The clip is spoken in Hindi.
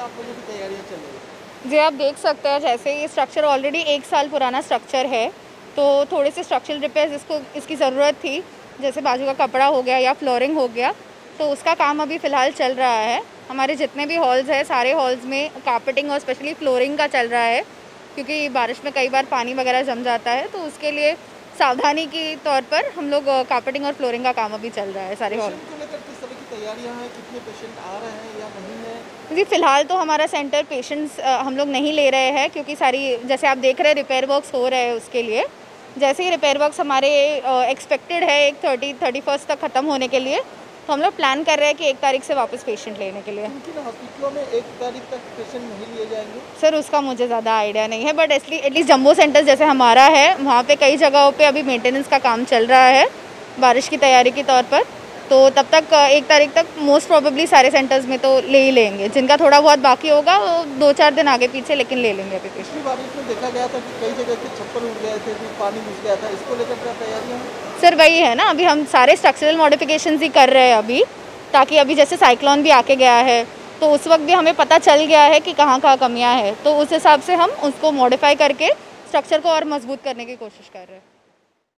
आप लोगों की तैयारियाँ चल रही है? जी, आप देख सकते हैं जैसे ये स्ट्रक्चर ऑलरेडी 1 साल पुराना स्ट्रक्चर है, तो थोड़े से स्ट्रक्चरल रिपेयर्स इसकी ज़रूरत थी। जैसे बाजू का कपड़ा हो गया या फ्लोरिंग हो गया, तो उसका काम अभी फ़िलहाल चल रहा है। हमारे जितने भी हॉल्स हैं, सारे हॉल्स में कार्पेटिंग और स्पेशली फ्लोरिंग का चल रहा है, क्योंकि बारिश में कई बार पानी वगैरह जम जाता है, तो उसके लिए सावधानी के तौर पर हम लोग कार्पेटिंग और फ्लोरिंग का काम अभी चल रहा है सारे हॉल। पेशेंट को लेकर किस तरह की तैयारियाँ हैं? कितने पेशेंट आ रहे हैं या नहीं है? जी, फ़िलहाल तो हमारा सेंटर पेशेंट्स हम लोग नहीं ले रहे हैं, क्योंकि सारी जैसे आप देख रहे हैं रिपेयर वर्क्स हो रहे हैं उसके लिए। जैसे ही रिपेयर वर्क्स हमारे एक्सपेक्टेड है एक 31st तक ख़त्म होने के लिए, तो हम लोग प्लान कर रहे हैं कि 1 तारीख से वापस पेशेंट लेने के लिए। किन-किन हॉस्पिटलों में 1 तारीख तक पेशेंट नहीं लिए जाएँगे? सर उसका मुझे ज़्यादा आइडिया नहीं है, बट एटलीस्ट जम्बो सेंटर जैसे हमारा है, वहाँ पे कई जगहों पे अभी मेंटेनेंस का काम चल रहा है, बारिश की तैयारी के तौर पर। तो तब तक 1 तारीख तक मोस्ट प्रोबेबली सारे सेंटर्स में तो ले ही लेंगे। जिनका थोड़ा बहुत बाकी होगा वो 2-4 दिन आगे पीछे, लेकिन ले लेंगे अभी पेशेंट। पिछली बारिश में देखा गया था कि कई जगह के छप्पर उड़ गए थे, फिर पानी घुस गया था। इसको लेकर क्या तैयारियाँ हैं? सर वही है ना, अभी हम सारे स्ट्रक्चरल मॉडिफिकेशंस ही कर रहे हैं अभी, ताकि अभी जैसे साइक्लोन भी आके गया है, तो उस वक्त भी हमें पता चल गया है कि कहाँ-कहाँ कमियाँ हैं, तो उस हिसाब से हम उसको मॉडिफाई करके स्ट्रक्चर को और मजबूत करने की कोशिश कर रहे हैं।